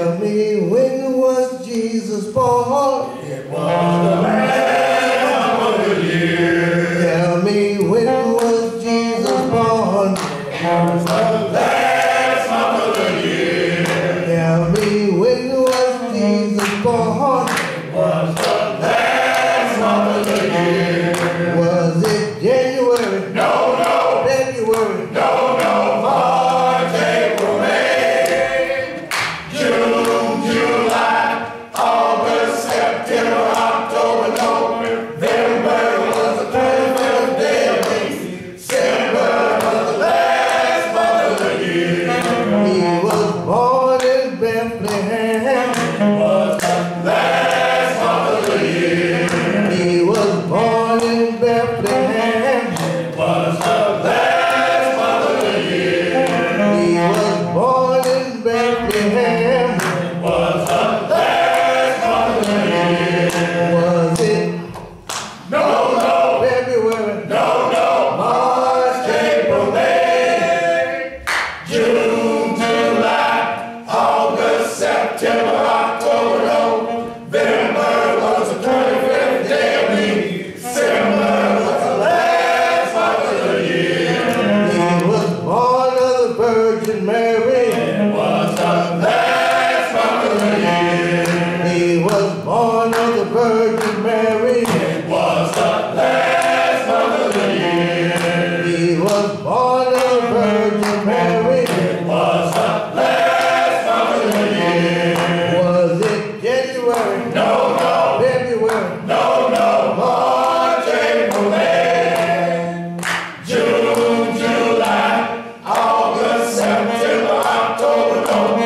Tell me, when was Jesus born? It was the last month of the year. Tell me, when was Jesus born? It was the last month of the year. Tell me, when was Jesus born? It was the last month of the year. Was it January? No, no. February? No, no. March, April, May, June, July, August, September, October, November was the 25th day of the week. December was the last month of the year. He was born in Bethlehem. It was the last month of the year. He was born in Bethlehem. It was the last month of the year. He was born in Bethlehem. It was the last month of the year. Was it No, no. February? No, no. March, April, May, June, July, August, September, October, November was the 25th day of the week. December was the last month of the year. He was born of the Virgin Mary. It was the last month of the year. He was born of the Virgin Mary. It was the last month of the year. He was born of the Virgin Mary. It was the last month of the year. Was it January? No, no. February? No, no. March, April, May, June, July, August, September, October,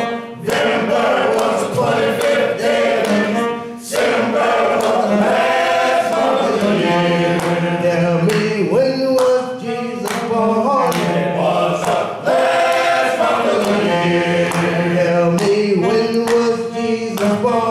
November was the 25th day of the week. December was the last month of the year. Tell me, when was Jesus born? It was the last month of the year. Tell me, when was Jesus born?